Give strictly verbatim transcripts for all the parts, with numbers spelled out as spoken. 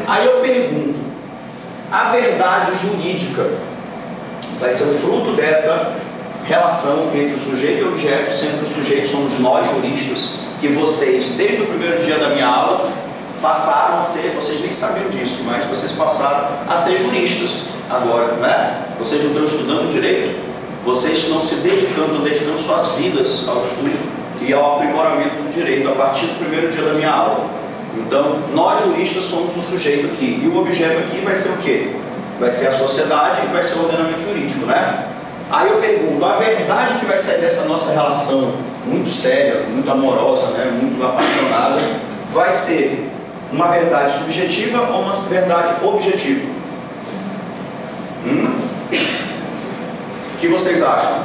Aí eu pergunto, a verdade jurídica vai ser o fruto dessa relação entre o sujeito e o objeto, sendo que o sujeito somos nós, juristas, que vocês, desde o primeiro dia da minha aula, passaram a ser, vocês nem sabiam disso, mas vocês passaram a ser juristas agora, né? Vocês não estão estudando direito, vocês estão se dedicando, estão dedicando suas vidas ao estudo e ao aprimoramento do direito a partir do primeiro dia da minha aula. Então, nós juristas somos o sujeito aqui, e o objeto aqui vai ser o quê? Vai ser a sociedade e vai ser o ordenamento jurídico, né? Aí eu pergunto, a verdade que vai sair dessa nossa relação muito séria, muito amorosa, né, muito apaixonada, vai ser uma verdade subjetiva ou uma verdade objetiva? Hum? O que vocês acham?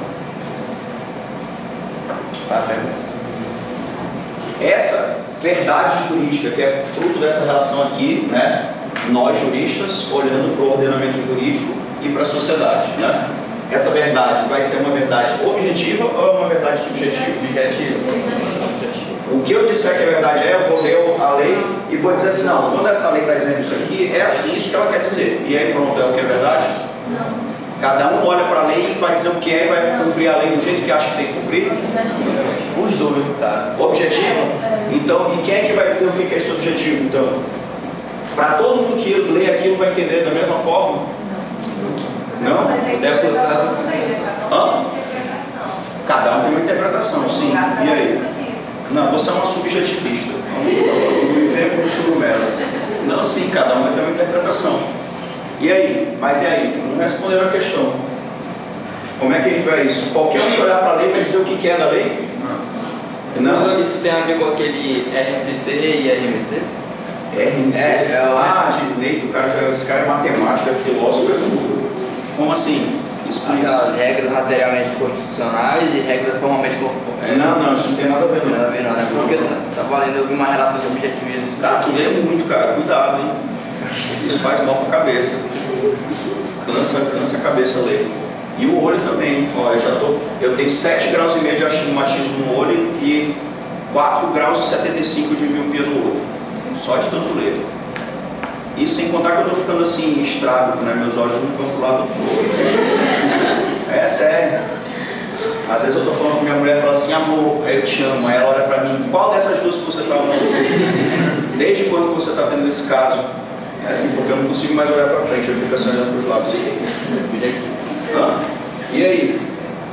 Essa verdade jurídica, que é fruto dessa relação aqui, né, nós juristas, olhando para o ordenamento jurídico e para a sociedade, né? Essa verdade vai ser uma verdade objetiva ou é uma verdade subjetiva? Objetiva. O que eu disser que a verdade é, eu vou ler a lei e vou dizer assim, não, quando essa lei está dizendo isso aqui, é assim, isso que ela quer dizer. E aí pronto, é o que é verdade? Não. Cada um olha para a lei e vai dizer o que é e vai cumprir a lei do jeito que acha que tem que cumprir? Os dois, tá? Objetivo? Então, e quem é que vai dizer o que é esse objetivo, então? Para todo mundo que lê aquilo vai entender da mesma forma? Não? Mas a interpretação também, né? Hã? Cada um tem uma interpretação, sim. E aí? Não, você é uma subjetivista. Não me vê com churumela. Não, sim, cada um vai ter uma interpretação. E aí? Mas e aí? Não responderam a questão. Como é que a gente vai isso? Qualquer um que olhar para a lei vai dizer o que é da lei? Não. Não. Isso tem a ver com aquele R T C e R M C? R M C? É, é o... Ah, direito, o cara já, esse cara é matemático, é filósofo, é tudo. Como assim? Explica isso. As regras materialmente constitucionais e regras formalmente corporais. Não, não, isso não tem nada a ver, Não tem nada a não. ver, não, né? Porque tá valendo, eu vi uma relação de objetivismo. Cara, tu lê muito, cara, cuidado, hein? Isso faz mal pra cabeça. Cansa, cansa a cabeça ler. E o olho também. Ó, eu já tô. Eu tenho sete graus e meio de astigmatismo no olho e quatro graus e setenta e cinco de miopia no outro. Só de tanto ler. E sem contar que eu tô ficando assim, estrábico, né? Meus olhos não vão pro lado todo. É sério. Às vezes eu tô falando com minha mulher e falo assim, amor, eu te amo. Aí ela olha pra mim, qual dessas duas que você tá amando? Desde quando você tá tendo esse caso? É assim, porque eu não consigo mais olhar pra frente, eu fico assim olhando pros lados. Ah, e aí?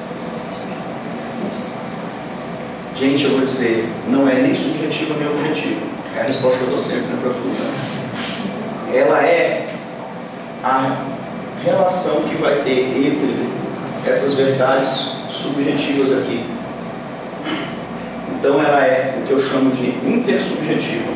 Gente, eu vou dizer, não é nem subjetivo nem objetivo. É a resposta que eu dou sempre, né, pra tudo. Ela é a relação que vai ter entre essas verdades subjetivas aqui. Então ela é o que eu chamo de intersubjetiva.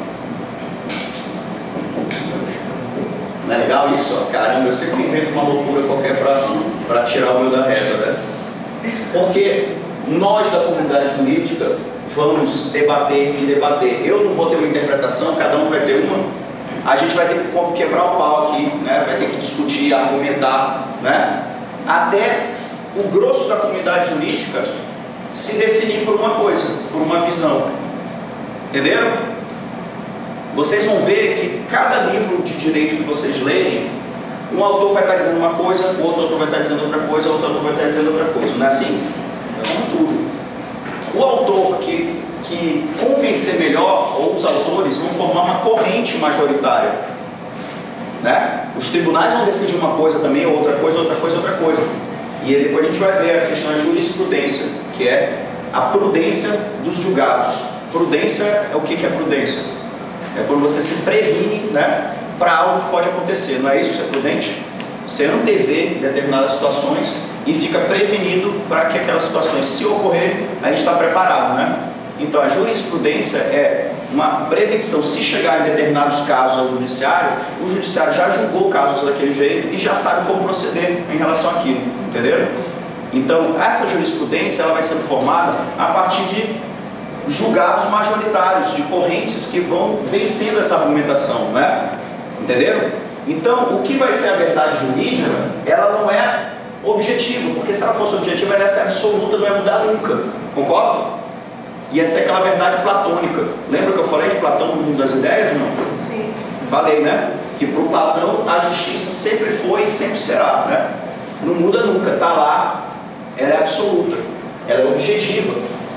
Não é legal isso? Ó? Caramba, eu sempre invento uma loucura qualquer para tirar o meu da reta, né? Porque nós da comunidade jurídica vamos debater e debater. Eu não vou ter uma interpretação, cada um vai ter uma. A gente vai ter que quebrar o pau aqui, né? Vai ter que discutir, argumentar, né? Até o grosso da comunidade jurídica se definir por uma coisa, por uma visão. Entenderam? Vocês vão ver que cada livro de direito que vocês lerem, um autor vai estar dizendo uma coisa, o outro autor vai estar dizendo outra coisa, o outro autor vai estar dizendo outra coisa. Não é assim? É como tudo. O autor que, que convencer melhor, ou os autores, vão formar uma corrente majoritária. Né? Os tribunais vão decidir uma coisa também, outra coisa, outra coisa, outra coisa. E aí depois a gente vai ver a questão da jurisprudência, que é a prudência dos julgados. Prudência é o que que é prudência? É quando você se previne, né, para algo que pode acontecer, não é isso? É prudente? Você antevê determinadas situações e fica prevenido para que aquelas situações, se ocorrerem, a gente está preparado, né? Então a jurisprudência é uma prevenção. Se chegar em determinados casos ao judiciário, o judiciário já julgou casos daquele jeito e já sabe como proceder em relação àquilo, entenderam? Então essa jurisprudência ela vai sendo formada a partir de julgados majoritários, de correntes que vão vencendo essa argumentação, né? Entenderam? Então, o que vai ser a verdade jurídica, ela não é objetiva, porque se ela fosse objetiva, ela ia ser absoluta, não ia mudar nunca, concorda? Ia ser aquela verdade platônica. Lembra que eu falei de Platão no mundo das ideias, não? Sim. falei, né? Que para o Platão a justiça sempre foi e sempre será, né? Não muda nunca, está lá, ela é absoluta, ela é objetiva.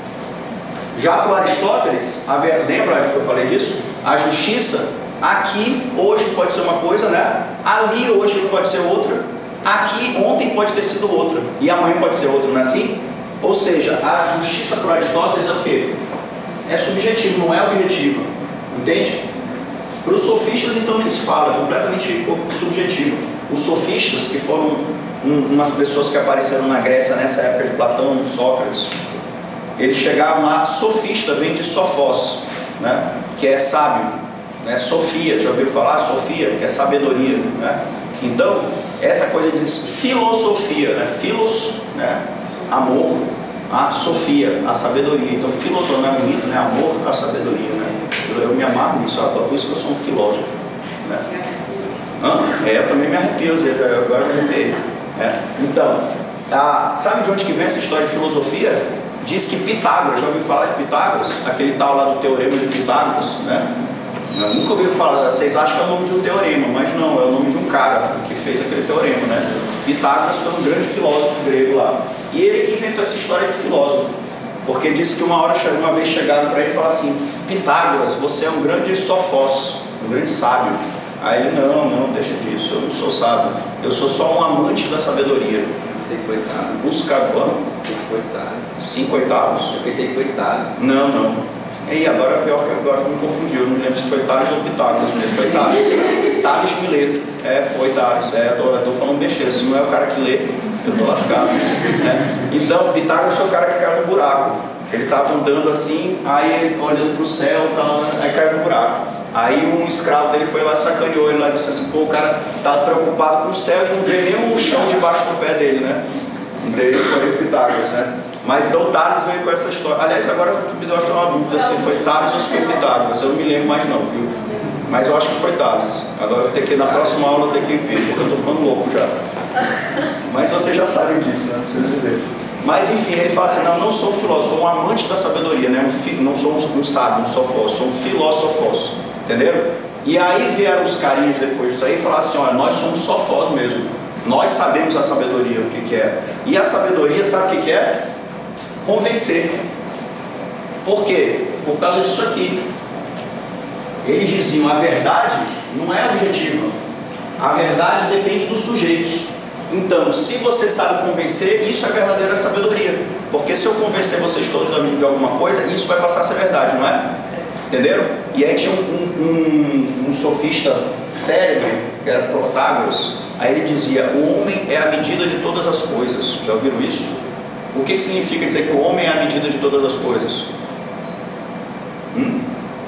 Já para o Aristóteles, a ver, lembra que eu falei disso? A justiça aqui, hoje pode ser uma coisa, né? Ali hoje pode ser outra. Aqui, ontem pode ter sido outra. E amanhã pode ser outra, não é assim? Ou seja, a justiça para Aristóteles é o quê? É subjetivo, não é objetiva. Entende? Para os sofistas, então, nem se fala, é completamente subjetivo. Os sofistas, que foram um, umas pessoas que apareceram na Grécia nessa época de Platão, Sócrates, eles chegavam lá, sofista vem de sofós, né? Que é sábio, né? Sofia, já ouviu falar? Sofia, que é sabedoria, né? Então, essa coisa de filosofia, né? Filos, né? Amor, a sofia, a sabedoria. Então, filosofia não é bonito, né? Amor, a sabedoria, né? Eu me amarro nisso, por isso que eu sou um filósofo, né? Hã? É, eu também me arrepio, às vezes, agora eu me arrepio. É. Então, a, sabe de onde que vem essa história de filosofia? Diz que Pitágoras, já ouviu falar de Pitágoras? Aquele tal lá do teorema de Pitágoras, né? Eu nunca ouvi falar, vocês acham que é o nome de um teorema, mas não, é o nome de um cara que fez aquele teorema, né? Pitágoras foi um grande filósofo grego lá. E ele que inventou essa história de filósofo, porque disse que uma hora, uma vez chegaram para ele e falaram assim: Pitágoras, você é um grande sofós, um grande sábio. Aí ele, não, não, deixa disso, eu não sou sábio, eu sou só um amante da sabedoria. Cinco oitavos. Buscador. Cinco oitavos. Cinco oitavos? Eu pensei que oitavos. Não, não. E agora pior que agora eu me confundi, eu não lembro se foi Tales ou Pitágoras, mas foi Tales. Tales Mileto. É, foi Tales. É, eu tô, tô falando besteira, se não é o cara que lê, eu tô lascado. Né? Então, Pitágoras foi o cara que caiu no buraco. Ele estava andando assim, aí olhando para o céu, tal, aí caiu no buraco. Aí um escravo dele foi lá e sacaneou ele lá e disse assim: pô, o cara tá preocupado com o céu e não vê nem o chão debaixo do pé dele, né? Então esse foi o Pitágoras, né? Mas então Tales veio com essa história. Aliás, agora tu me deu uma dúvida se foi Tales ou se foi Pitágoras. Eu não me lembro mais não, viu? Mas eu acho que foi Tales. Agora eu vou ter que ir na próxima aula, eu tenho que ver, porque eu tô ficando louco já. Mas vocês já sabem disso, né? Não precisa dizer. Mas enfim, ele fala assim: não, não sou um filósofo, sou um amante da sabedoria, né? um fi, não sou um, um sábio, um sofós, sou um filósofos, entenderam? E aí vieram os carinhos depois disso aí e falaram assim: olha, nós somos sofós mesmo, nós sabemos a sabedoria, o que que é. E a sabedoria, sabe o que que é? Convencer. Por quê? Por causa disso aqui. Eles diziam: a verdade não é objetiva, a verdade depende dos sujeitos. Então, se você sabe convencer, isso é verdadeira sabedoria. Porque se eu convencer vocês todos de alguma coisa, isso vai passar a ser verdade, não é? Entenderam? E aí tinha um, um, um sofista cérebro, que era Protágoras. Aí ele dizia: o homem é a medida de todas as coisas. Já ouviram isso? O que, que significa dizer que o homem é a medida de todas as coisas? Hum?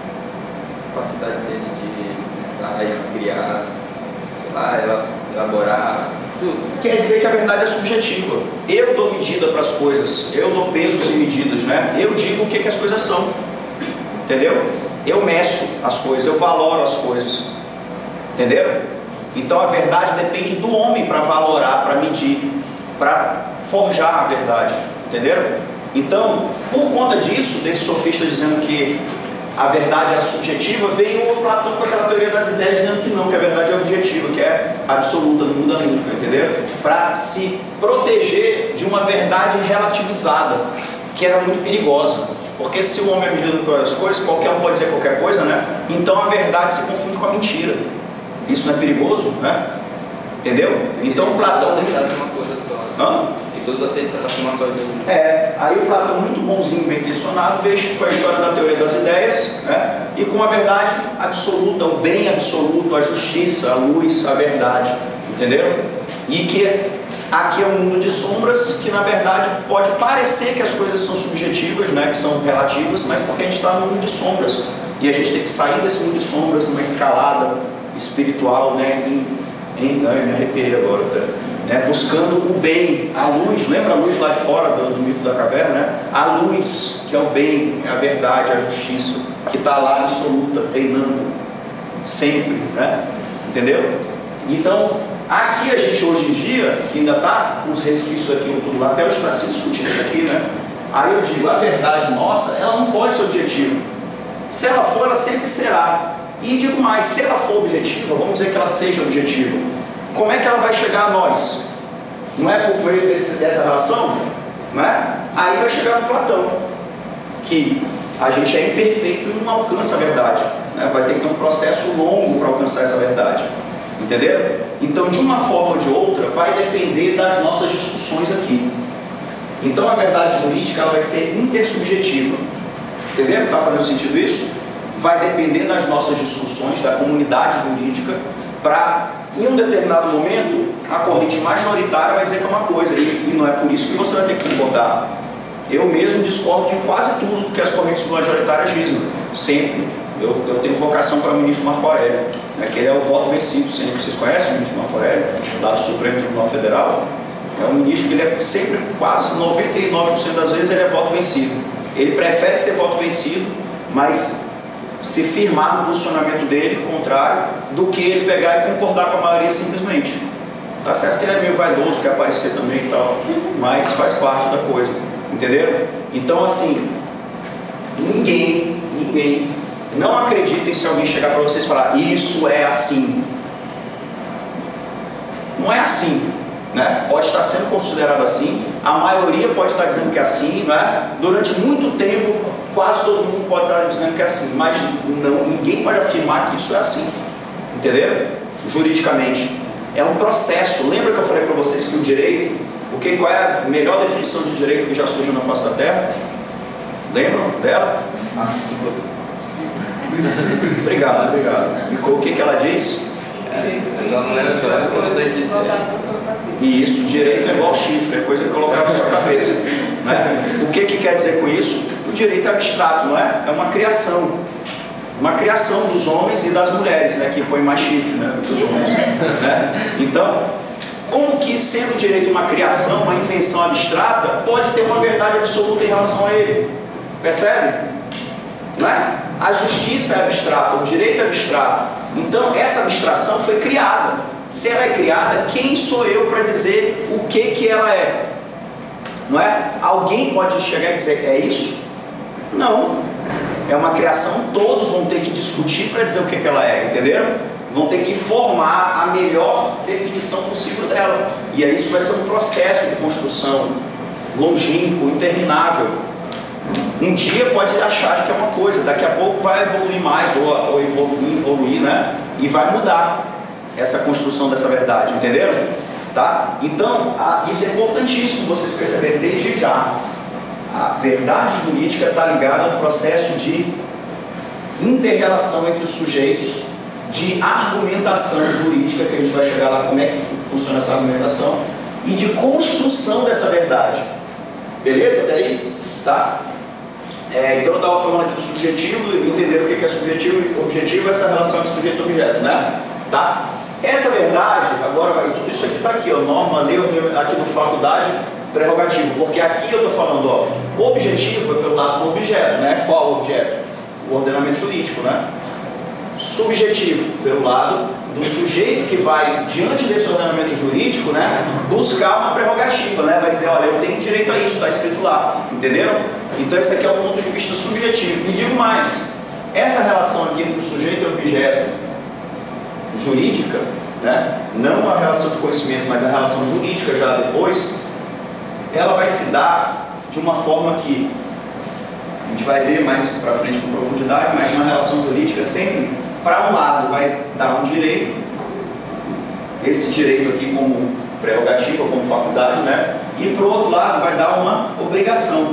A capacidade dele de pensar e criar, sei lá, elaborar tudo. Quer dizer que a verdade é subjetiva. Eu dou medida para as coisas, eu dou pesos e medidas, né? Eu digo o que, que as coisas são, entendeu? Eu meço as coisas, eu valoro as coisas, entenderam? Então a verdade depende do homem para valorar, para medir, para forjar a verdade, entenderam? Então, por conta disso, desse sofista dizendo que a verdade era subjetiva, veio o Platão com aquela teoria das ideias dizendo que não, que a verdade é objetiva, que é absoluta, não muda nunca, entendeu? Para se proteger de uma verdade relativizada, que era muito perigosa. Porque se o homem é medido por as coisas, qualquer um pode dizer qualquer coisa, né? Então a verdade se confunde com a mentira. Isso não é perigoso, né? Entendeu? Então Platão... uma coisa só. Hã? Tudo aceita uma só de... É, aí o Platão, muito bonzinho, bem intencionado, veio com a história da teoria das ideias, né? E com a verdade absoluta, o bem absoluto, a justiça, a luz, a verdade, entenderam? E que aqui é um mundo de sombras, que na verdade pode parecer que as coisas são subjetivas, né? Que são relativas, mas porque a gente está num mundo de sombras, e a gente tem que sair desse mundo de sombras numa escalada espiritual, né? Em, em, ai, me arrepiei agora, tá? Né, buscando o bem, a luz. Lembra a luz lá de fora do, do mito da caverna, né? A luz, que é o bem, é a verdade, a justiça, que está lá absoluta, reinando sempre, né? Entendeu? Então, aqui a gente hoje em dia, que ainda está com os resquícios aqui no tudo lá, até hoje está se discutindo isso aqui, né? Aí eu digo: a verdade nossa, ela não pode ser objetiva. Se ela for, ela sempre será. E digo mais, se ela for objetiva, vamos dizer que ela seja objetiva, como é que ela vai chegar a nós? Não é por meio desse, dessa relação? Não é? Aí vai chegar no Platão, que a gente é imperfeito e não alcança a verdade, né? Vai ter que ter um processo longo para alcançar essa verdade. Entenderam? Então, de uma forma ou de outra, vai depender das nossas discussões aqui. Então, a verdade jurídica ela vai ser intersubjetiva. Entenderam? Está fazendo sentido isso? Vai depender das nossas discussões, da comunidade jurídica, para, em um determinado momento, a corrente majoritária vai dizer que é uma coisa, e, e não é por isso que você vai ter que concordar. Eu mesmo discordo de quase tudo que as correntes majoritárias dizem, sempre. Eu, eu tenho vocação para o ministro Marco Aurélio, né, que ele é o voto vencido sempre. Vocês conhecem o ministro Marco Aurélio, lá do Supremo Tribunal Federal? É um ministro que ele é sempre, quase noventa e nove por cento das vezes, ele é voto vencido. Ele prefere ser voto vencido, mas se firmar no posicionamento dele, contrário, do que ele pegar e concordar com a maioria simplesmente. Tá certo que ele é meio vaidoso, quer aparecer também e tal, mas faz parte da coisa, entenderam? Então, assim, ninguém, ninguém, não acreditem se alguém chegar para vocês e falar, isso é assim. Não é assim, né? Pode estar sendo considerado assim, a maioria pode estar dizendo que é assim, né? Durante muito tempo, quase todo mundo pode estar dizendo que é assim, mas não, ninguém pode afirmar que isso é assim, entenderam? Juridicamente. É um processo. Lembra que eu falei para vocês que o direito, o que, qual é a melhor definição de direito que já surgiu na face da Terra? Lembram dela? Obrigado, obrigado. E o que, que ela diz? E isso, direito é igual chifre, é coisa que colocar na sua cabeça, né? O que, que quer dizer com isso? O direito é abstrato, não é? É uma criação. Uma criação dos homens e das mulheres, né? Que põe mais chifre, né? Dos homens, né? Então, como que sendo o direito uma criação, uma invenção abstrata, pode ter uma verdade absoluta em relação a ele? Percebe? Não é? A justiça é abstrata, o direito é abstrato. Então, essa abstração foi criada. Se ela é criada, quem sou eu para dizer o que que ela é? Não é? Alguém pode chegar e dizer, é isso? Não. É uma criação, todos vão ter que discutir para dizer o que que ela é, entenderam? Vão ter que formar a melhor definição possível dela. E aí isso vai ser um processo de construção longínquo, interminável. Um dia pode achar que é uma coisa, daqui a pouco vai evoluir mais, ou, ou evoluir, evoluir, né? E vai mudar essa construção dessa verdade, entenderam? Tá? Então, a, isso é importantíssimo vocês perceberem desde já. A verdade jurídica está ligada ao processo de inter-relação entre os sujeitos, de argumentação jurídica, que a gente vai chegar lá como é que funciona essa argumentação, e de construção dessa verdade. Beleza? Até aí? Tá? É, então eu estava falando aqui do subjetivo, entenderam o que é subjetivo e objetivo, essa relação de sujeito-objeto, né? Tá? Essa verdade, agora vai, tudo isso aqui está aqui, ó, norma, lei, aqui no faculdade, prerrogativo, porque aqui eu estou falando, ó, o objetivo é pelo lado do objeto, né? Qual o objeto? O ordenamento jurídico, né? Subjetivo, pelo lado do sujeito que vai, diante desse ordenamento jurídico, né, buscar uma prerrogativa, né? Vai dizer, olha, eu tenho direito a isso, está escrito lá, entenderam? Então esse aqui é o ponto de vista subjetivo. E digo mais, essa relação aqui entre o sujeito e o objeto jurídica, né, não a relação de conhecimento, mas a relação jurídica já depois, ela vai se dar de uma forma que a gente vai ver mais para frente com profundidade, mas uma relação jurídica sempre, para um lado, vai dar um direito, esse direito aqui como prerrogativa, como faculdade, né? E para o outro lado vai dar uma obrigação.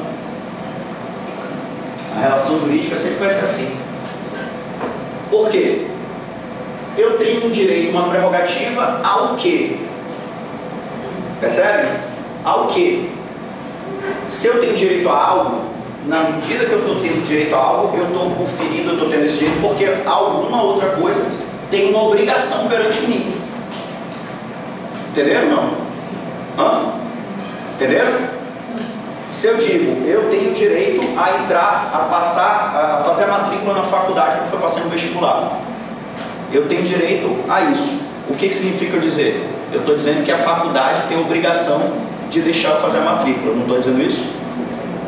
A relação jurídica sempre vai ser assim. Por quê? Eu tenho um direito, uma prerrogativa ao quê? Percebe? Ao quê? Se eu tenho direito a algo, na medida que eu estou tendo direito a algo, eu estou conferindo, eu estou tendo esse direito, porque alguma outra coisa tem uma obrigação perante mim. Entenderam? Não? Hã? Entenderam? Se eu digo, eu tenho direito a entrar, a passar, a fazer a matrícula na faculdade porque eu passei no vestibular. Eu tenho direito a isso. O que que significa dizer? Eu estou dizendo que a faculdade tem a obrigação de deixar eu fazer a matrícula. Eu não estou dizendo isso?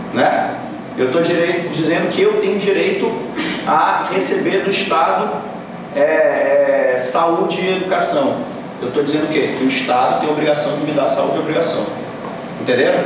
Né? Eu estou dizendo que eu tenho direito a receber do Estado é, é, saúde e educação. Eu estou dizendo o quê? Que o Estado tem a obrigação de me dar saúde e obrigação. Entenderam?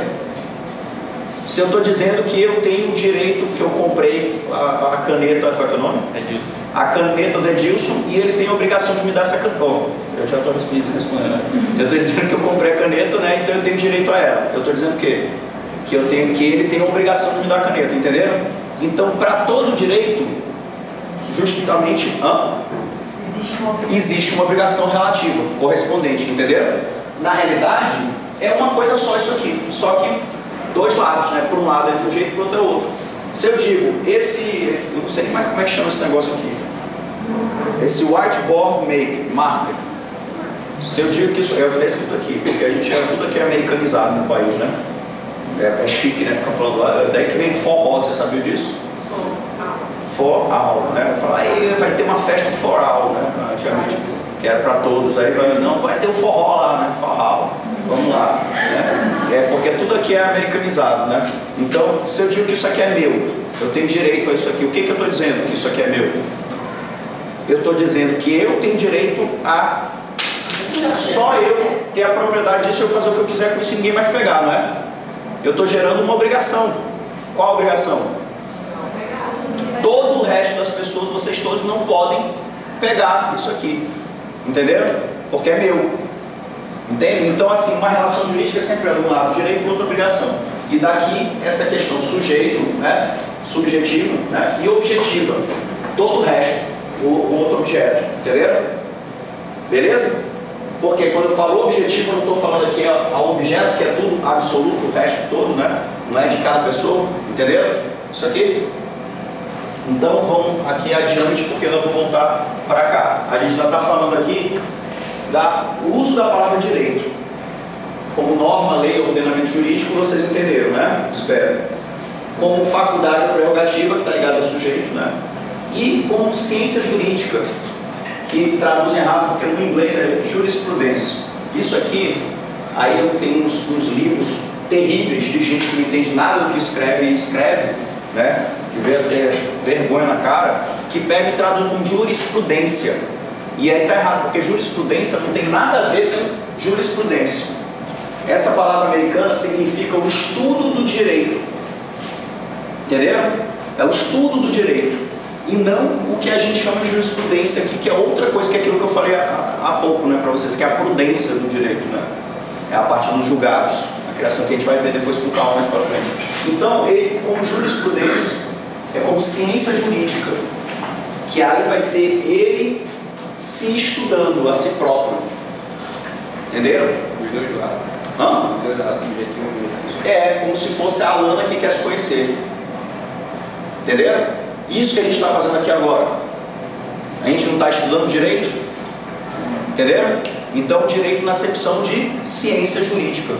Se eu estou dizendo que eu tenho o direito, que eu comprei a, a caneta, qual é o teu nome? Edilson. A caneta do Edilson, e ele tem a obrigação de me dar essa caneta. Oh, eu já estou respondendo, né? Eu estou dizendo que eu comprei a caneta, né? Então eu tenho direito a ela. Eu estou dizendo o quê? Que, eu tenho, que ele tem a obrigação de me dar a caneta, entenderam? Então, para todo direito, justamente, hã? Existe uma obrigação. Existe uma obrigação relativa, correspondente, entenderam? Na realidade, é uma coisa só isso aqui, só que dois lados, né? Por um lado é de um jeito e por outro é outro. Se eu digo, esse, eu não sei nem mais como é que chama esse negócio aqui, esse whiteboard make, marker, se eu digo que isso é o que está escrito aqui, porque a gente é tudo aqui é americanizado no país, né? É, é chique, né? Ficar falando lá, daí que vem forró, você sabia disso? For all, né? Falar, aí vai ter uma festa for all, né? Antigamente, que era para todos, aí vai, não, vai ter o forró lá, né? Forró, vamos lá, né? É porque tudo aqui é americanizado, né? Então, se eu digo que isso aqui é meu, eu tenho direito a isso aqui, o que que eu estou dizendo que isso aqui é meu? Eu estou dizendo que eu tenho direito a só eu ter a propriedade disso, eu fazer o que eu quiser com isso e ninguém mais pegar, não é? Eu estou gerando uma obrigação. Qual a obrigação? Todo o resto das pessoas, vocês todos não podem pegar isso aqui, entenderam? Porque é meu, entendem? Então assim, uma relação jurídica sempre é de um lado direito e do outro obrigação. E daqui essa questão sujeito, né, subjetivo, né, e objetiva, todo o resto, o, o outro objeto, entenderam? Beleza? Porque quando eu falo objetivo, eu não estou falando aqui ao objeto, que é tudo absoluto, o resto todo, né? Não é de cada pessoa, entenderam? Isso aqui? Então vamos aqui adiante, porque eu vou voltar para cá. A gente já está falando aqui do uso da palavra direito. Como norma, lei, ordenamento jurídico, vocês entenderam, né? Espero. Como faculdade ou prerrogativa, que está ligada ao sujeito, né? E como ciência jurídica, que traduz errado, porque no inglês é jurisprudência. Isso aqui, aí eu tenho uns, uns livros terríveis de gente que não entende nada do que escreve e escreve, né? De ver, ter vergonha na cara, que pega e traduz com jurisprudência. E aí está errado, porque jurisprudência não tem nada a ver com jurisprudência. Essa palavra americana significa o estudo do direito. Entenderam? É o estudo do direito. E não o que a gente chama de jurisprudência aqui, que é outra coisa, que é aquilo que eu falei há, há pouco, né, para vocês, que é a prudência do direito, né? É a parte dos julgados, a criação que a gente vai ver depois com calma mais para frente. Então, ele, como jurisprudência, é como ciência jurídica, que aí vai ser ele se estudando a si próprio. Entenderam? Os dois lados. Hã? Os dois lados, objetivo e objetivo. É como se fosse a Alana que quer se conhecer. Entenderam? Isso que a gente está fazendo aqui agora. A gente não está estudando direito? Entenderam? Então, direito na acepção de ciência jurídica,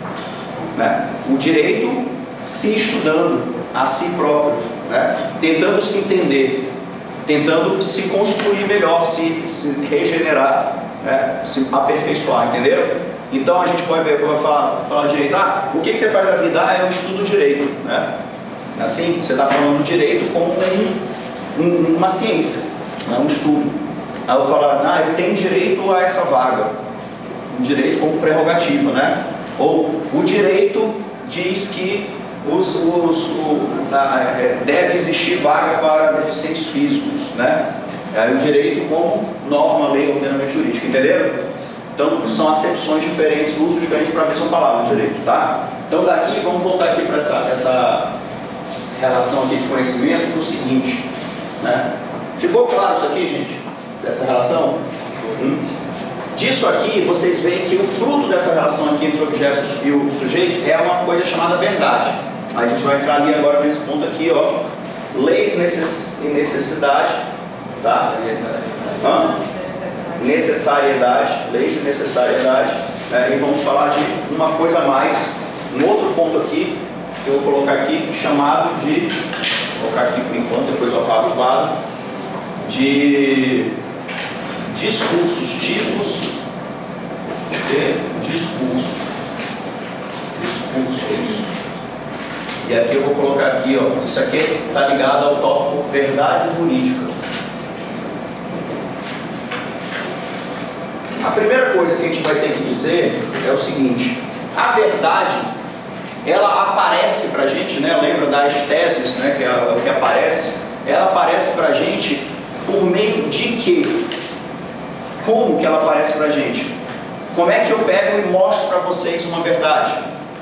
né? O direito se estudando a si próprio, né? Tentando se entender, tentando se construir melhor, se, se regenerar, né? Se aperfeiçoar, entenderam? Então a gente pode ver, eu vou falar, falar de direito, ah, o que, que você faz na vida? Ah, eu estudo direito, né? Assim, você está falando do direito como um, um, uma ciência, né? Um estudo. Aí eu falo, ah, eu tenho direito a essa vaga, um direito como prerrogativa, né? Ou o direito diz que os, os, o, a, é, deve existir vaga para deficientes físicos, né? Aí o direito como norma, lei, ordenamento jurídico, entenderam? Então são acepções diferentes, usos diferentes para a mesma palavra, direito, tá? Então daqui, vamos voltar aqui para essa, essa relação aqui de conhecimento, para o seguinte, né? Ficou claro isso aqui, gente? Dessa relação? Hum. Disso aqui, vocês veem que o fruto dessa relação aqui entre objetos e o sujeito é uma coisa chamada verdade. A gente vai entrar ali agora nesse ponto aqui, ó. Leis necess... e necessidade, tá? Hã? Necessariedade, leis e necessariedade. É, e vamos falar de uma coisa a mais, um outro ponto aqui, que eu vou colocar aqui, chamado de, vou colocar aqui por enquanto, depois eu apago o quadro, de discursos, tipos de discurso, discursos. E aqui eu vou colocar aqui, ó, isso aqui está ligado ao tópico verdade jurídica. A primeira coisa que a gente vai ter que dizer é o seguinte: a verdade, ela aparece para a gente, né? Lembra das teses, né? Que é o que aparece. Ela aparece para a gente por meio de quê? Como que ela aparece para a gente? Como é que eu pego e mostro para vocês uma verdade?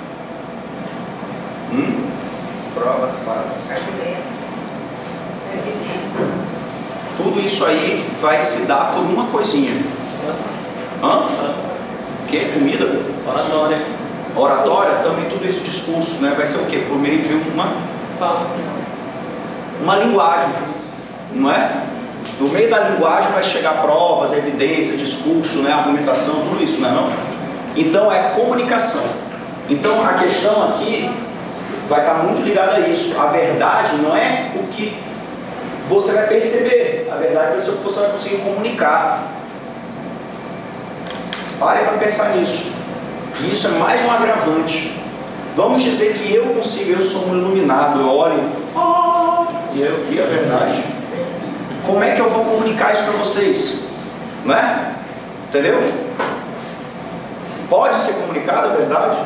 Hum? Provas, fatos. Argumentos. Evidências. Tudo isso aí vai se dar por uma coisinha. Hã? O que? Comida? Oratória. Oratória? Também tudo isso, discurso, né? Vai ser o quê? Por meio de uma Fala. uma linguagem, não é? No meio da linguagem vai chegar provas, evidências, discurso, né? Argumentação, tudo isso, não é não? Então é comunicação. Então a questão aqui vai estar muito ligada a isso. A verdade não é o que você vai perceber, a verdade vai ser o que você vai conseguir comunicar. Pare para pensar nisso. E isso é mais um agravante. Vamos dizer que eu consigo, eu sou um iluminado, eu olho e eu vi a verdade. Como é que eu vou comunicar isso para vocês? Não é? Entendeu? Pode ser comunicada a verdade?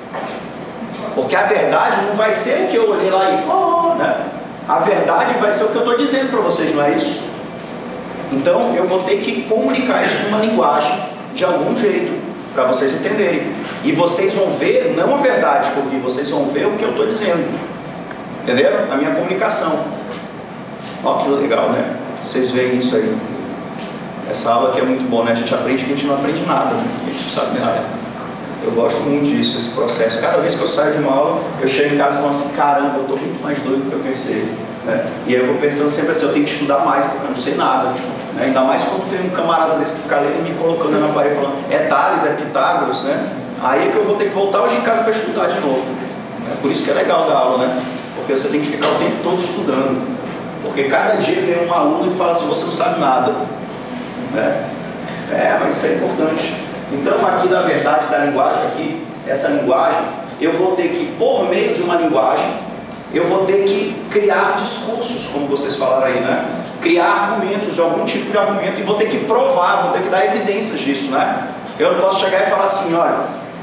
Porque a verdade não vai ser o que eu olhei lá e... né? A verdade vai ser o que eu estou dizendo para vocês, não é isso? Então eu vou ter que comunicar isso numa linguagem de algum jeito, para vocês entenderem. E vocês vão ver, não a verdade que eu vi, vocês vão ver o que eu estou dizendo. Entenderam? Na minha comunicação. Olha que legal, né? Vocês veem isso aí. Essa aula aqui é muito boa, né? A gente aprende que a gente não aprende nada, né? A gente não sabe nada. Eu gosto muito disso, esse processo. Cada vez que eu saio de uma aula, eu chego em casa e falo assim, caramba, eu estou muito mais doido do que eu pensei. Né? E aí eu vou pensando sempre assim, eu tenho que estudar mais, porque eu não sei nada. Né? Ainda mais quando vem um camarada desse que fica lendo e me colocando na parede falando, é Tales, é Pitágoras, né? Aí é que eu vou ter que voltar hoje em casa para estudar de novo. Né? Por isso que é legal dar aula, né? Porque você tem que ficar o tempo todo estudando. Porque cada dia vem um aluno e fala assim, você não sabe nada. Né? É, mas isso é importante. Então aqui na verdade da linguagem, aqui, essa linguagem, eu vou ter que, por meio de uma linguagem, eu vou ter que criar discursos, como vocês falaram aí, né? Criar argumentos, de algum tipo de argumento, e vou ter que provar, vou ter que dar evidências disso, né? Eu não posso chegar e falar assim, olha,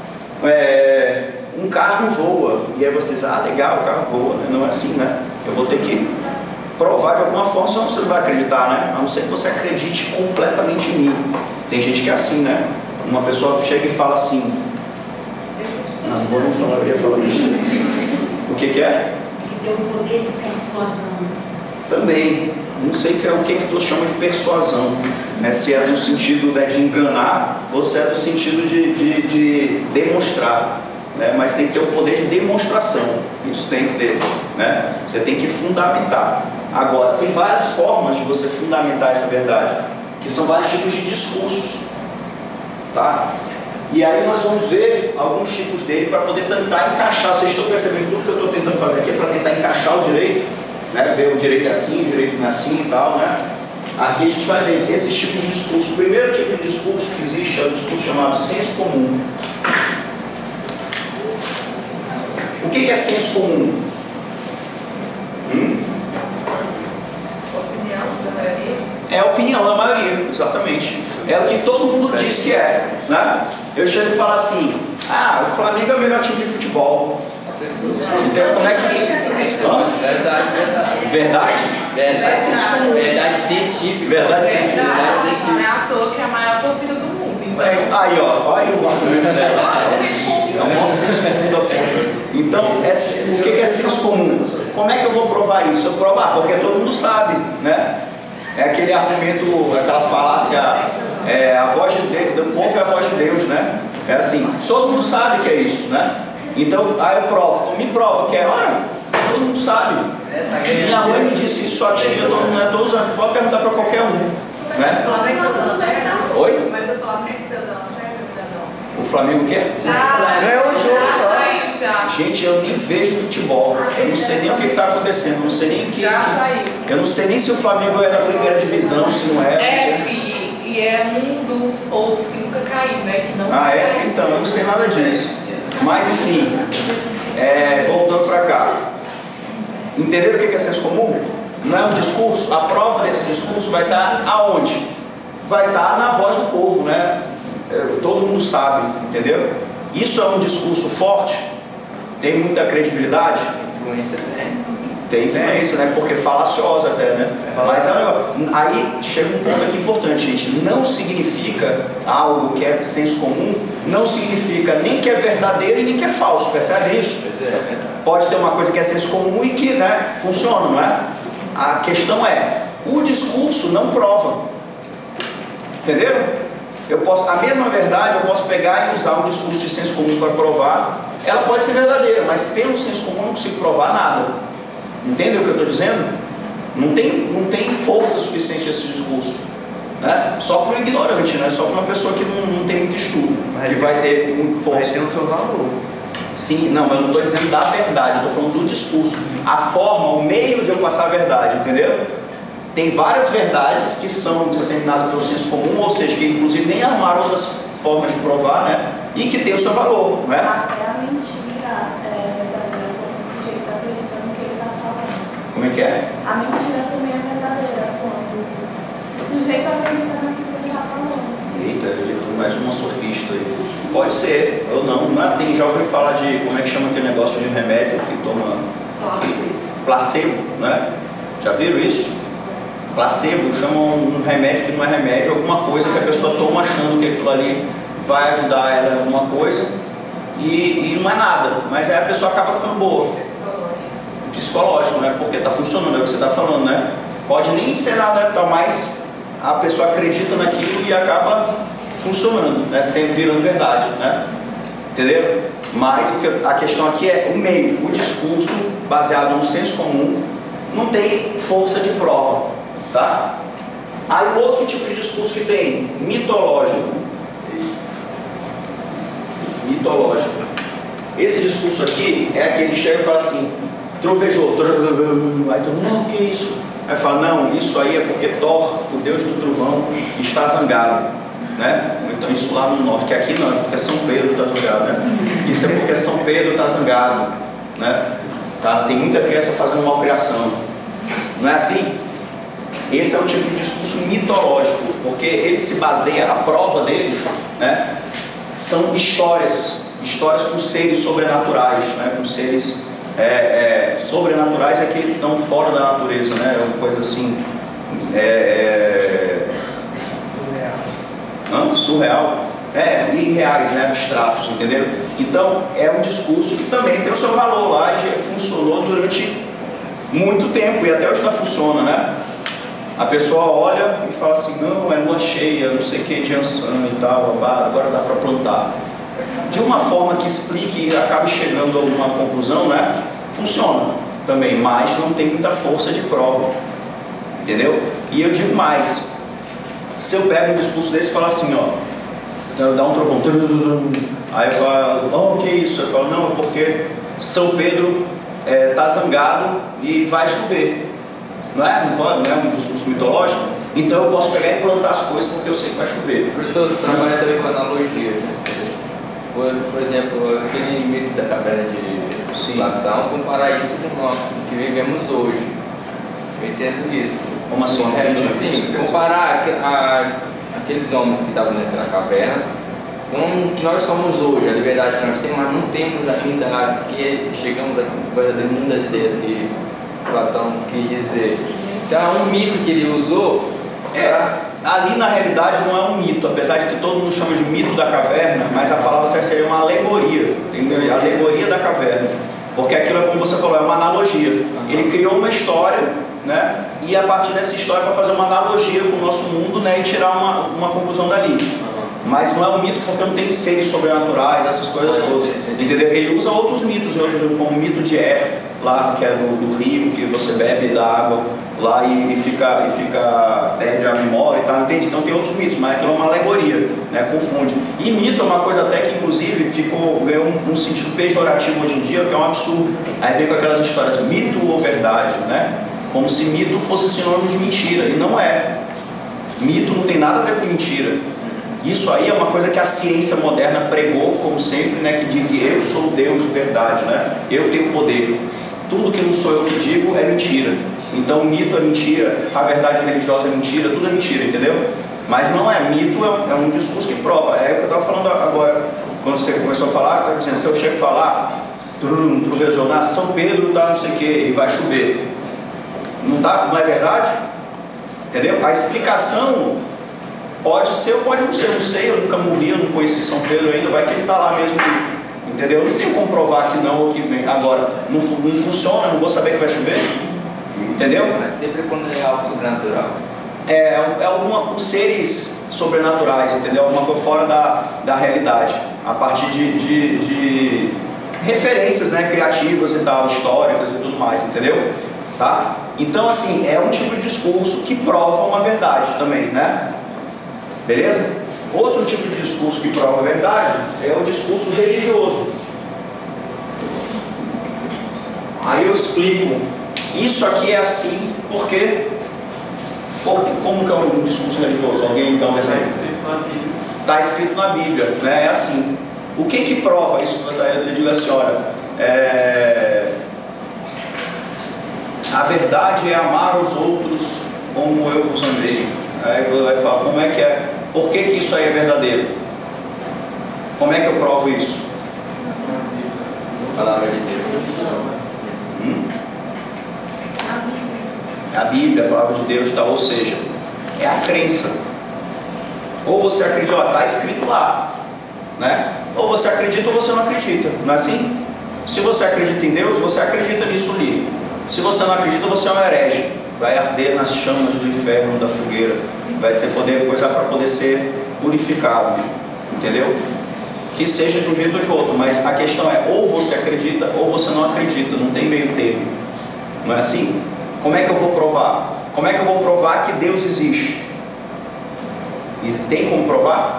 é, um carro voa, e aí vocês, ah, legal, o carro voa, né? Não é assim, né? Eu vou ter que provar de alguma forma, senão você não vai acreditar, né? A não ser que você acredite completamente em mim. Tem gente que é assim, né? Uma pessoa chega e fala assim, não, não vou nem falar, eu ia falar isso. O que que é? Que tem o poder de persuasão. Também, não sei se é o que que tu chama de persuasão, né? Se é no sentido, né, de enganar ou se é no sentido de, de, de demonstrar, né? Mas tem que ter o poder de demonstração, isso tem que ter, né? Você tem que fundamentar. Agora, tem várias formas de você fundamentar essa verdade, que são vários tipos de discursos. Tá? E aí nós vamos ver alguns tipos dele para poder tentar encaixar. Vocês estão percebendo tudo que eu estou tentando fazer aqui para tentar encaixar o direito, né? Ver o direito é assim, o direito não é assim e tal, né? Aqui a gente vai ver esses tipos de discurso. O primeiro tipo de discurso que existe é o discurso chamado senso comum. O que é senso comum? Hum? Opinião da maioria. É a opinião da maioria, exatamente. É o que todo mundo diz que é, né? Eu chego e falo assim, ah, o Flamengo é o melhor time de futebol. Então, como é que... Hã? Verdade, verdade. Verdade? Isso é senso comum. Verdade científica. Verdade científica. Não é à toa que é a maior torcida do mundo. Então, É, aí, ó, olha o argumento dela. É o maior senso comum da porra. Então, é, o que é senso comum? Como é que eu vou provar isso? Eu provo, ah, porque todo mundo sabe, né? É aquele argumento, aquela falácia, é, a voz de Deus, do povo é a voz de Deus, né? É assim, todo mundo sabe que é isso, né? Então, aí eu provo, então me prova que é, olha, todo mundo sabe. Minha mãe me disse isso, sua tia, todo mundo, né? Todos, pode perguntar para qualquer um, né? o Flamengo está dando terra. Oi? Mas o Flamengo está dando terra. O Flamengo o quê? Já ganhou o jogo só. Já. Gente, eu nem vejo futebol, eu não sei nem o que está acontecendo, eu não sei nem o que... Já saiu. Eu não sei nem se o Flamengo é da primeira divisão, se não é. É, não sei. e, e é um dos poucos que nunca caiu, né? Que não Ah, é? caiu. Então, eu não sei nada disso. Mas, enfim, é, voltando para cá. Entenderam o que é senso comum? Não é um discurso? A prova desse discurso vai estar aonde? Vai estar na voz do povo, né? mundo sabe, entendeu? Isso é um discurso forte, tem muita credibilidade? Influência tem. Tem influência, né? Porque falaciosa até, né? Mas é um negócio. Aí chega um ponto aqui importante, gente. Não significa algo que é senso comum, não significa nem que é verdadeiro e nem que é falso, percebe isso? Pode ter uma coisa que é senso comum e que, né, funciona, não é? A questão é, o discurso não prova. Entenderam? Eu posso, a mesma verdade eu posso pegar e usar um discurso de senso comum para provar. Ela pode ser verdadeira, mas pelo senso comum eu não consigo provar nada. Entendem o que eu estou dizendo? Não tem, não tem força suficiente esse discurso, né? Só para o ignorante, né? Só para uma pessoa que não, não tem muito estudo, mas que vai ter muito força. Vai ter o seu valor. Sim, não, mas eu não estou dizendo da verdade, eu estou falando do discurso. A forma, o meio de eu passar a verdade, entendeu? Tem várias verdades que são disseminadas pelo senso comum, ou seja, que inclusive nem armaram outras formas de provar, né? E que tem o seu valor, né? Até a mentira é verdadeira quando o sujeito está acreditando no que ele está falando. Como é que é? A mentira também é verdadeira quando o sujeito acredita naquilo que ele está falando. Eita, eu tô mais uma sofista aí. Pode ser, ou não. Não é, tem, já ouviu falar de, como é que chama aquele negócio de remédio que toma? Placebo. Placebo, né? Já viram isso? Placebo, chamam um remédio que não é remédio, alguma coisa que a pessoa toma achando que aquilo ali vai ajudar ela em alguma coisa e, e não é nada, mas aí a pessoa acaba ficando boa. Psicológico. Psicológico, né? Porque está funcionando, é o que você está falando, né? Pode nem ser nada, mas a pessoa acredita naquilo e acaba funcionando, né? Sempre virando verdade, né? Entenderam? Mas o que, a questão aqui é o meio, o discurso baseado no senso comum não tem força de prova, tá? Aí o outro tipo de discurso que tem, mitológico. Mitológico. Esse discurso aqui é aquele que chega e fala assim, trovejou, aí todo mundo, não, o que é isso? Aí fala, não, isso aí é porque Thor, o deus do trovão, está zangado, né? Então isso lá no norte, que aqui não, é porque São Pedro está zangado, né? Isso é porque São Pedro está zangado, né? Tá? Tem muita criança fazendo malcriação, não é assim? Esse é um tipo de discurso mitológico, porque ele se baseia, a prova dele, né? São histórias, histórias com seres sobrenaturais, né? Com seres é, é, sobrenaturais é que estão fora da natureza, né? É uma coisa assim, é, é... Não? Surreal, é, irreais, né? Abstratos, entendeu? Então é um discurso que também tem o seu valor lá e já funcionou durante muito tempo e até hoje ainda funciona, né? A pessoa olha e fala assim, não, é lua cheia, não sei o que, de Ansan e tal, agora dá para plantar. De uma forma que explique e acabe chegando a alguma conclusão, né? Funciona também, mas não tem muita força de prova, entendeu? E eu digo mais, se eu pego um discurso desse e falo assim, ó, dá um trovão, aí eu falo, oh, o que é isso? Eu falo, não, é porque São Pedro está é, zangado e vai chover. Não é? Não pode, não é um discurso mitológico? Então eu posso pegar e plantar as coisas porque eu sei que vai chover. O professor trabalha também com analogia, né? Por, por exemplo, aquele mito da caverna de Sim. Platão, comparar isso com nós, que vivemos hoje. Eu entendo isso. Como assim? É, assim, comparar a, aqueles homens que estavam dentro da caverna com o que nós somos hoje, a liberdade que nós temos, mas não temos ainda que chegamos ao verdadeiro mundo das ideias que Platão quis dizer. Então é um mito que ele usou. É, ali na realidade não é um mito, apesar de que todo mundo chama de mito da caverna, mas a palavra certa seria uma alegoria, entendeu? A alegoria da caverna, porque aquilo é como você falou, é uma analogia. Uhum. Ele criou uma história, né? E a partir dessa história para fazer uma analogia com o nosso mundo, né? E tirar uma, uma conclusão dali. Uhum. Mas não é um mito porque não tem seres sobrenaturais, essas coisas todas, entendeu? Ele usa outros mitos, como o mito de Éfiro, lá que é do, do rio, que você bebe da água lá e, e, fica, e fica, perde a memória e tal, entende? Então tem outros mitos, mas aquilo é uma alegoria, né? Confunde. E mito é uma coisa até que inclusive ficou, ganhou um, um sentido pejorativo hoje em dia, que é um absurdo. Aí vem com aquelas histórias, mito ou verdade, né? Como se mito fosse sinônimo de mentira, e não é. Mito não tem nada a ver com mentira. Isso aí é uma coisa que a ciência moderna pregou, como sempre, né, que diz que eu sou o Deus de verdade, né? Eu tenho poder. Tudo que não sou eu que digo é mentira. Então o mito é mentira, a verdade religiosa é mentira, tudo é mentira, entendeu? Mas não é mito, é um, é um discurso que prova. É o que eu estava falando agora quando você começou a falar, se eu chego a falar, trum, trovejou, na São Pedro tá não sei o que, e vai chover. Não, tá, não é verdade? Entendeu? A explicação pode ser ou pode não ser, eu não sei, eu nunca morri, eu não conheci São Pedro ainda, vai que ele está lá mesmo, entendeu? Eu não tenho como provar que não ou que vem. Agora, não, não funciona, não vou saber que vai chover, entendeu? Mas sempre quando é algo sobrenatural. É, é alguma com seres sobrenaturais, entendeu? Alguma coisa fora da, da realidade, a partir de, de, de referências, né, criativas e tal, históricas e tudo mais, entendeu? Tá? Então, assim, é um tipo de discurso que prova uma verdade também, né? Beleza? Outro tipo de discurso que prova a verdade é o discurso religioso. Aí eu explico, isso aqui é assim porque, porque como que é um discurso religioso? Alguém dá um exemplo? Está escrito na Bíblia, né? É assim. O que que prova isso? Eu digo assim, olha, é... a verdade é amar os outros como eu vos amei. Aí você vai falar, como é que é? Por que que isso aí é verdadeiro? Como é que eu provo isso? A palavra de Deus. Hum? A Bíblia. A Bíblia, a palavra de Deus, tá? Ou seja, é a crença. Ou você acredita, ó, está escrito lá, né? Ou você acredita ou você não acredita, não é assim? Se você acredita em Deus, você acredita nisso ali. Se você não acredita, você é um herege, vai arder nas chamas do inferno, da fogueira, vai ter poder, coisa para poder ser purificado, entendeu? Que seja de um jeito ou de outro, mas a questão é, ou você acredita ou você não acredita, não tem meio termo, não é assim? Como é que eu vou provar? Como é que eu vou provar que Deus existe? Tem como provar?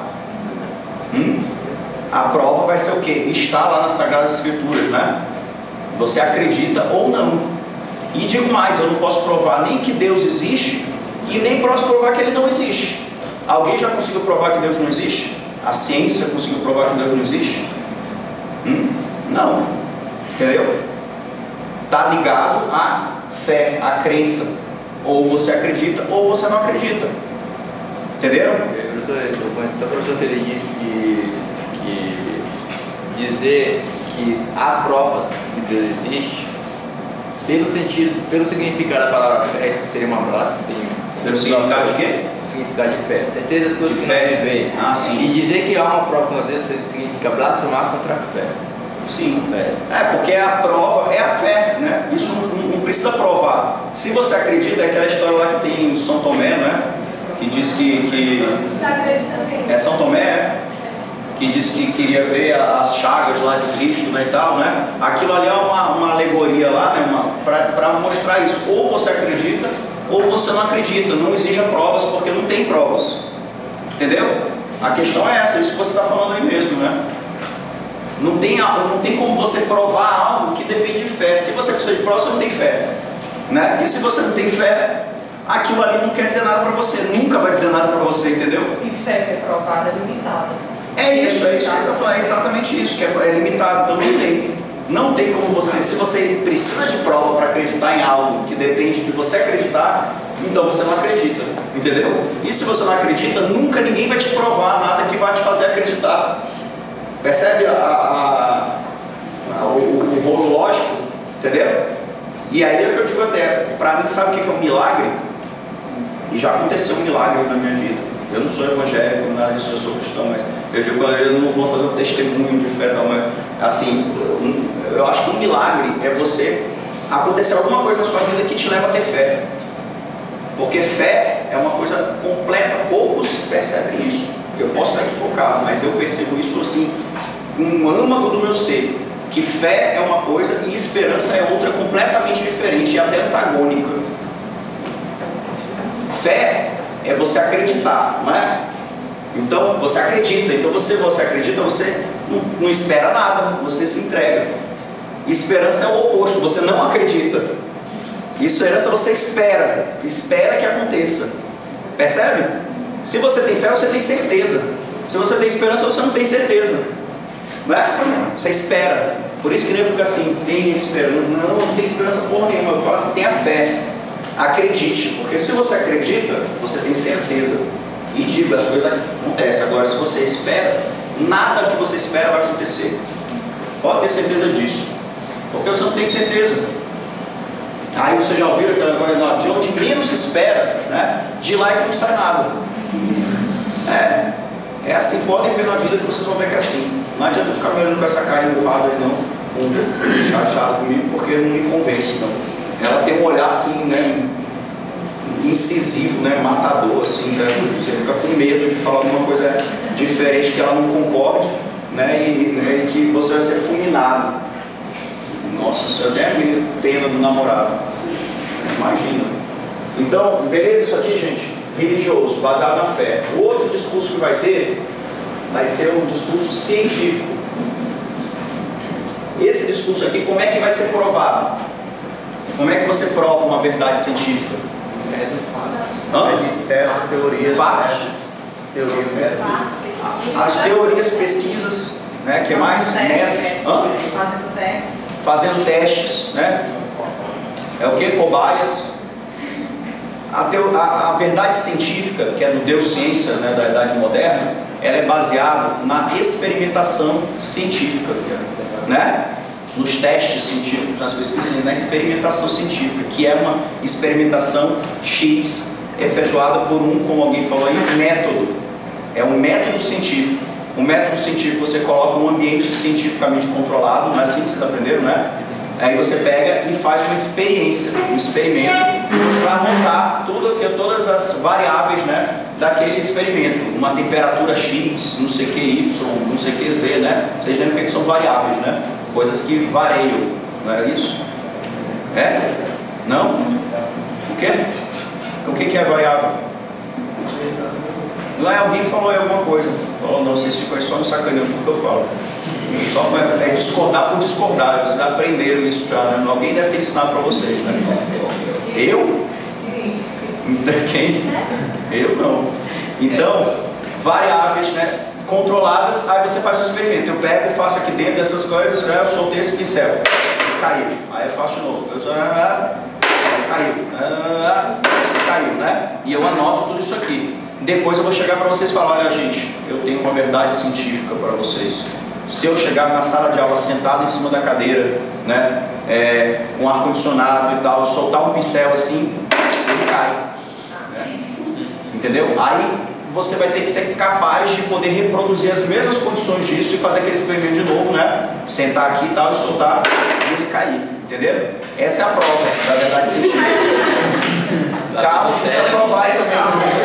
Hum? A prova vai ser o quê? Está lá nas Sagradas Escrituras, né? Você acredita ou não. E digo mais, eu não posso provar nem que Deus existe e nem posso provar que Ele não existe. Alguém já conseguiu provar que Deus não existe? A ciência conseguiu provar que Deus não existe? Hum? Não. Entendeu? Está ligado à fé, à crença. Ou você acredita ou você não acredita. Entenderam? Eu conheço até o professor que ele disse que, que dizer que há provas que Deus existe, pelo sentido, pelo significado da palavra fé, isso seria uma blasfêmia. Pelo significado de quê? Significado de fé. Certeza das coisas De que fé. nós vivemos. Ah, sim. E dizer que há uma prova contra Deus significa blasfemar contra a fé. Sim. Fé. É, porque a prova é a fé, né? Isso não, não precisa provar. Se você acredita, é aquela história lá que tem em São Tomé, né? Que diz que... que... Você acredita quem? É São Tomé, é? Que diz que queria ver as chagas lá de Cristo, né, e tal, né? Aquilo ali é uma, uma alegoria lá, né, para mostrar isso. Ou você acredita, ou você não acredita. Não exija provas, porque não tem provas. Entendeu? A questão é essa, isso que você está falando aí mesmo, né? Não tem, não tem como você provar algo que depende de fé. Se você precisa de prova, você não tem fé, né? E se você não tem fé, aquilo ali não quer dizer nada para você. Nunca vai dizer nada para você, entendeu? E fé que é provada é limitada. É isso, é isso que eu estou falando, é exatamente isso, que é, é limitado, então não tem. Não tem como você, se você precisa de prova para acreditar em algo que depende de você acreditar, então você não acredita, entendeu? E se você não acredita, nunca ninguém vai te provar nada que vai te fazer acreditar. Percebe a, a, a, o, o rolo lógico, entendeu? E aí é o que eu digo até, para mim, sabe o que é um milagre? E já aconteceu um milagre na minha vida. Eu não sou evangélico, nada disso, eu sou cristão, mas eu digo, eu não vou fazer um testemunho de fé, não, mas assim, eu acho que um milagre é você acontecer alguma coisa na sua vida que te leva a ter fé. Porque fé é uma coisa completa, poucos percebem isso. Eu posso estar equivocado, mas eu percebo isso assim, com um âmago do meu ser, que fé é uma coisa e esperança é outra completamente diferente e até antagônica. Fé é você acreditar, não é? Então, você acredita. Então, você, você acredita, você não, não espera nada, você se entrega. Esperança é o oposto, você não acredita. Esperança você espera, espera que aconteça. Percebe? Se você tem fé, você tem certeza. Se você tem esperança, você não tem certeza. Não é? Você espera. Por isso que nem fica assim, tem esperança. Não, não tem esperança porra nenhuma. Eu falo assim, tenha fé. Acredite, porque se você acredita, você tem certeza. E diga, as coisas acontecem. Agora, se você espera, nada que você espera vai acontecer. Pode ter certeza disso, porque você não tem certeza. Aí você já ouviu aquela coisa, de onde menos se espera, né? De lá é que não sai nada. É, é assim, podem ver na vida que vocês vão ver que é assim. Não adianta ficar me olhando com essa cara emburrada aí não, com chateado comigo, porque não me convence não. Ela tem um olhar assim, né, incisivo, né, matador, assim, né? Você fica com medo de falar alguma coisa diferente que ela não concorde, né, e, né, e que você vai ser fulminado. Nossa, isso até é meio pena do namorado. Imagina. Então, beleza isso aqui, gente? Religioso, baseado na fé. O outro discurso que vai ter vai ser um discurso científico. Esse discurso aqui, como é que vai ser provado? Como é que você prova uma verdade científica? Hã? Teorias. Fatos. Teorias médicas. As teorias, pesquisas, né? Que mais? Métodos. Hã? Fazendo testes. Fazendo testes, né? É o que? Cobaias. A, teo, a, a verdade científica, que é do Deus Ciência, né, da Idade Moderna, ela é baseada na experimentação científica, né? Nos testes científicos, nas pesquisas, na experimentação científica, que é uma experimentação X, efetuada por um, como alguém falou aí, método. É um método científico. Um método científico você coloca um ambiente cientificamente controlado, não é assim que vocês aprenderam, né? Aí você pega e faz uma experiência, um experimento, e você vai montar tudo, que, todas as variáveis, né, daquele experimento. Uma temperatura X, não sei o que Y, não sei o que Z, né? Vocês lembram o que são variáveis, né? Coisas que variam, não era isso? É? Não? O quê? O que, que é variável? Lá alguém falou aí alguma coisa. Falou, não, vocês ficam aí só me sacaneando tudo que eu falo. Só pra, é discordar por discordar. Vocês aprenderam isso já, né? Alguém deve ter ensinado para vocês, né? Eu? Quem? Eu não. Então, variáveis, né, controladas, aí você faz o experimento. Eu pego, faço aqui dentro dessas coisas, né, eu soltei esse pincel. Caiu. Aí eu faço de novo. Eu só, caiu. Caiu, né? E eu anoto tudo isso aqui. Depois eu vou chegar para vocês e falar, olha gente, eu tenho uma verdade científica para vocês. Se eu chegar na sala de aula sentado em cima da cadeira, né, é, com ar-condicionado e tal, soltar um pincel assim, ele cai. Né? Entendeu? Aí você vai ter que ser capaz de poder reproduzir as mesmas condições disso e fazer aquele experimento de novo, né? Sentar aqui e tal, e soltar e ele cair. Entendeu? Essa é a prova da verdade científica. Calma, precisa provar aí também.